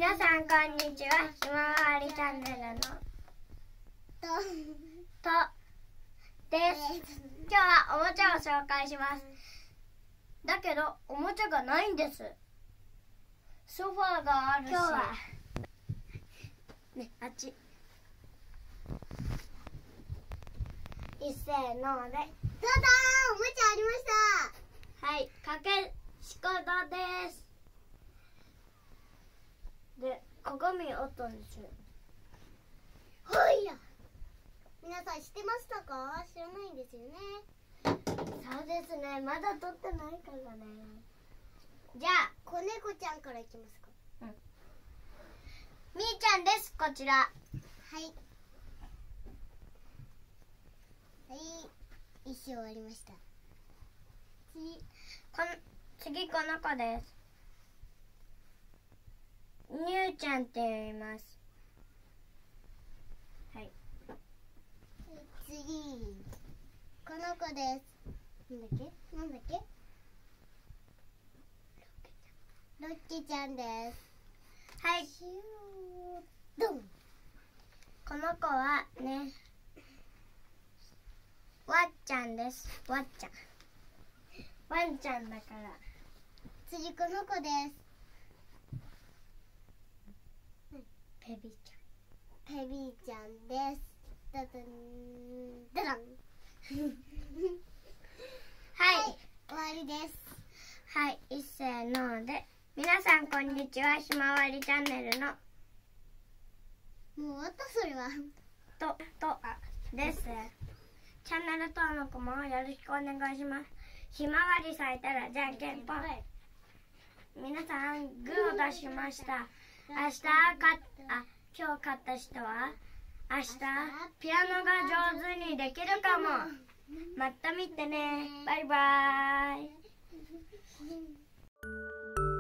皆さんこんにちは。ひまわりチャンネルのとです。今日はおもちゃを紹介します。だけどおもちゃがないんです。ソファーがあるし、今日はね、あっち一斉ので、どうだ、おもちゃありました。はい、かけしこだです。で、鏡あったんですよ。はいや、皆さん知ってましたか？知らないんですよね。そうですね、まだ撮ってないからね。じゃあ、子猫ちゃんからいきますか。うん。みーちゃんです、こちら。はい。はい、一終わりました。次この子です。ニューちゃんって言います。はい。次、この子です。なんだっけロッケちゃんです。はい。ドン。この子はね、ワッちゃんです。ワンちゃんだから。次この子です。ペビーちゃんです。ダダンダダンはい、終わりです。はい、一斉ので、皆さんこんにちは。ひまわりチャンネルのもう終わった。それはです。チャンネル登録もよろしくお願いします。ひまわり咲いたらじゃんけんぽん。皆さんグーを出しました。今日勝った人は明日ピアノが上手にできるかも。また見てね。バイバーイ。